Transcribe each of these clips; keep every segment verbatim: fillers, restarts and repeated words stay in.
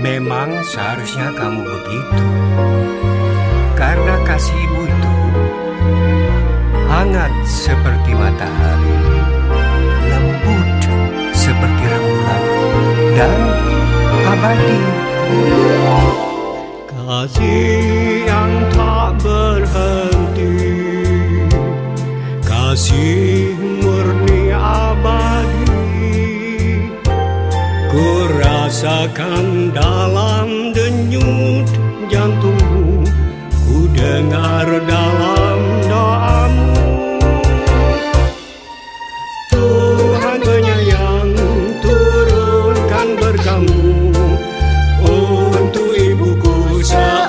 Memang seharusnya kamu begitu, karena kasih ibu itu hangat seperti matahari, lembut seperti rembulan, dan abadi. Kasih yang tak berhenti, kasih murni abadi, ku rasakan dalam denyut jantungmu, ku dengar dalam doamu. Tuhan penyayang, turunkan berkah-Mu untuk ibuku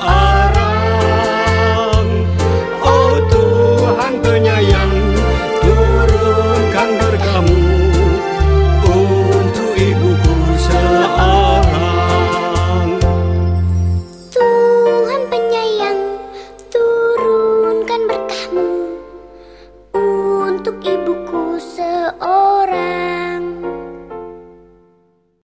seorang. Oh Tuhan penyayang, turunkan berkah-Mu untuk ibuku seorang. Tuhan penyayang, turunkan berkah-Mu untuk ibuku seorang.